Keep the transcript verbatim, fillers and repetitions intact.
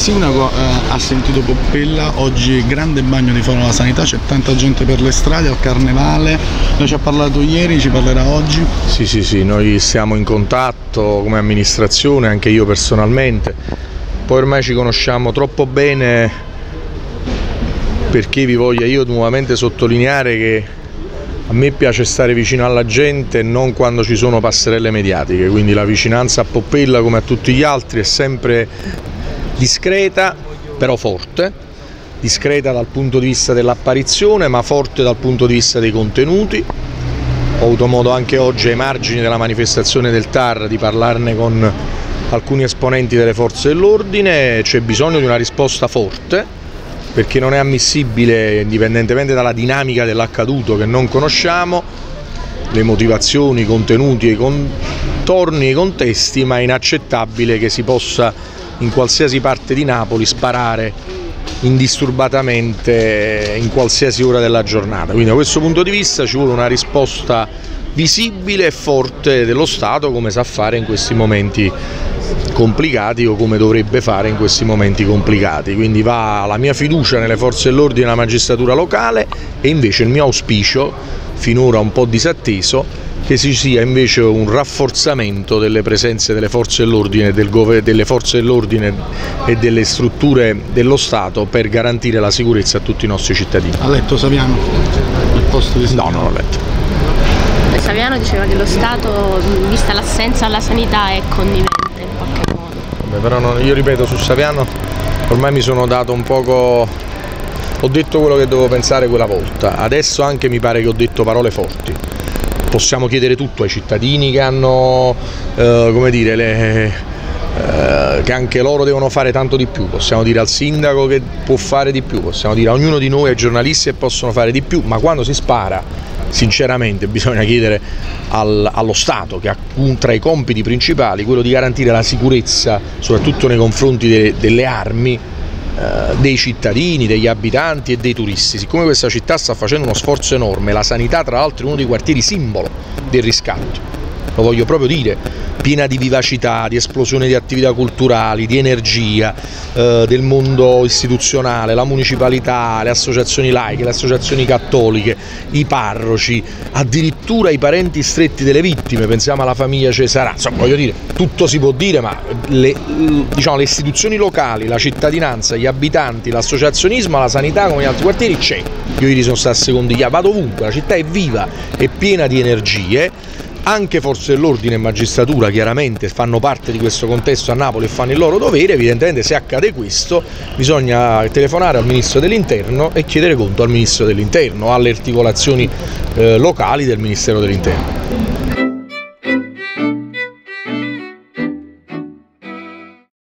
Sindaco, eh, ha sentito Poppella, oggi grande bagno di foro alla sanità, c'è tanta gente per le strade, al carnevale, lei ci ha parlato ieri, ci parlerà oggi? Sì, sì, sì, noi siamo in contatto come amministrazione, anche io personalmente, poi ormai ci conosciamo troppo bene perché vi voglio io nuovamente sottolineare che a me piace stare vicino alla gente e non quando ci sono passerelle mediatiche, quindi la vicinanza a Poppella come a tutti gli altri è sempre discreta però forte, discreta dal punto di vista dell'apparizione ma forte dal punto di vista dei contenuti. Ho avuto modo anche oggi ai margini della manifestazione del T A R di parlarne con alcuni esponenti delle forze dell'ordine, c'è bisogno di una risposta forte perché non è ammissibile, indipendentemente dalla dinamica dell'accaduto che non conosciamo, le motivazioni, i contenuti, i contorni, i contesti, ma è inaccettabile che si possa in qualsiasi parte di Napoli sparare indisturbatamente in qualsiasi ora della giornata. Quindi da questo punto di vista ci vuole una risposta visibile e forte dello Stato, come sa fare in questi momenti complicati o come dovrebbe fare in questi momenti complicati. Quindi va la mia fiducia nelle forze dell'ordine e nella magistratura locale e invece il mio auspicio, finora un po' disatteso, che ci sia invece un rafforzamento delle presenze delle forze dell'ordine del delle forze dell'ordine e delle strutture dello Stato per garantire la sicurezza a tutti i nostri cittadini. Ha letto Saviano? Il posto di No, non l'ho letto. Saviano diceva che lo Stato, vista l'assenza alla sanità, è connivente in qualche modo. Vabbè, però non, io ripeto, su Saviano ormai mi sono dato un poco, ho detto quello che dovevo pensare quella volta, adesso anche mi pare che ho detto parole forti. Possiamo chiedere tutto ai cittadini che hanno, eh, come dire, le, eh, che anche loro devono fare tanto di più, possiamo dire al sindaco che può fare di più, possiamo dire a ognuno di noi, ai giornalisti che possono fare di più, ma quando si spara, sinceramente bisogna chiedere al, allo Stato, che ha un, tra i compiti principali quello di garantire la sicurezza, soprattutto nei confronti de, delle armi, dei cittadini, degli abitanti e dei turisti. Siccome questa città sta facendo uno sforzo enorme, la sanità tra l'altro è uno dei quartieri simbolo del riscatto, lo voglio proprio dire, piena di vivacità, di esplosione di attività culturali, di energia, eh, del mondo istituzionale, la municipalità, le associazioni laiche, le associazioni cattoliche, i parroci, addirittura i parenti stretti delle vittime, pensiamo alla famiglia Cesarà, insomma voglio dire, tutto si può dire, ma le, diciamo, le istituzioni locali, la cittadinanza, gli abitanti, l'associazionismo, la sanità come gli altri quartieri c'è. Io ieri sono stato a Secondiglia, vado ovunque, la città è viva, è piena di energie. Anche forze dell'ordine e magistratura chiaramente fanno parte di questo contesto a Napoli e fanno il loro dovere. Evidentemente se accade questo bisogna telefonare al Ministro dell'Interno e chiedere conto al Ministro dell'Interno, alle articolazioni eh, locali del Ministero dell'Interno.